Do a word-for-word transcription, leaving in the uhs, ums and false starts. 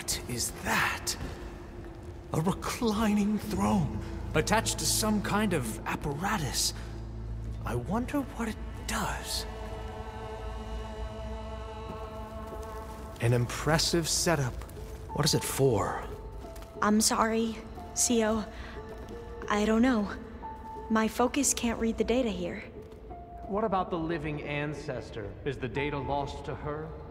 What is that? A reclining throne, attached to some kind of apparatus. I wonder what it does. An impressive setup. What is it for? I'm sorry, Sio. I don't know. My focus can't read the data here. What about the living ancestor? Is the data lost to her?